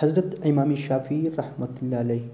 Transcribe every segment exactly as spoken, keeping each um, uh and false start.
حضرت امام شافعی رحمت الله علیه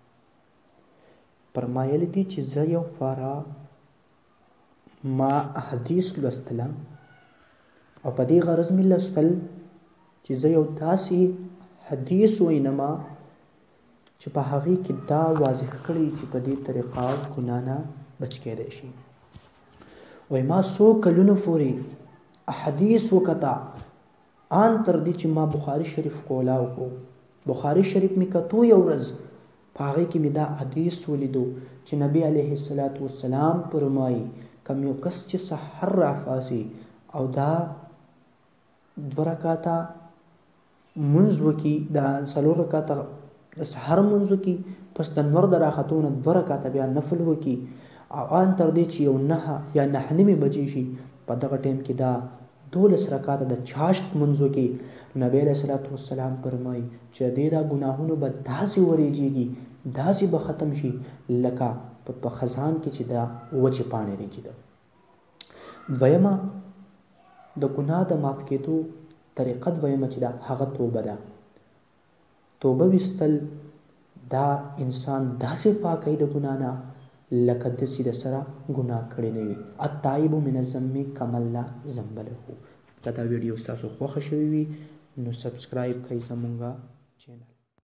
فرمایلی دي چې زه یو فارا ما حدیث لوستله او په دې غرض مې لوستل چې زه یو داسې حدیث وینم چې په هغې کې دا واضح کړی چې په دې طریقه ګناه نه بچ کېدی شي. وایي ما څو کلونو پورې احادیث وکته آن تر دې چې ما بخاري شریف کولاو کو بخاري شریف مې کتو یو ورځ په هغې کې مې دا حدیث ولیدو چې نبی علیه الصلاة والسلام فرمایي کم یو کس چې سحر راپاڅي او دا دوه رکعاته منځ وکړي دا څلور رکعاته د سحر منځ وکړي پس د نور د راختو نه دوه رکعاته بیا نفل وکړي او ان تر دې چې یو نهه یا نهه نیمې بجې شي په دغه ټایم کې دا دولس رکعاته د چاشت منځ وکړي. نبی علیه الصلاة والسلام فرمایي چې دې دا ګناهونه به داسې وریږي داسې به ختم شي لکه په خزان کې چې دا وچې پاڼې ریږي. دویمه د ګناه د معاف کېدو طریقه دویمه چې دا هغه توبه ده. توبه ویستل دا انسان داسې پاکوي د ګناه نه لکه داسې د سره ګناه کړی نه وي. التائب من الذنب کمن لا ذنب له. که دا ویډیو ستاسو خوښه شوې وي نو سبسکرایب کړئ زمونږ چینل.